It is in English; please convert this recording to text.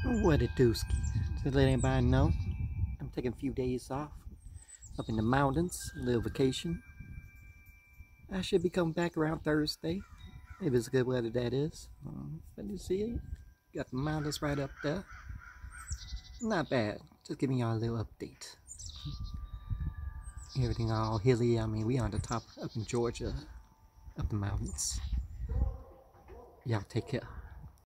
What it do, Ski? To let anybody know, I'm taking a few days off up in the mountains, a little vacation. I should be coming back around Thursday, if it's good weather that is. But you see it, got the mountains right up there. Not bad. Just giving y'all a little update. Everything all hilly. I mean, we on the top up in Georgia, up the mountains. Y'all take care.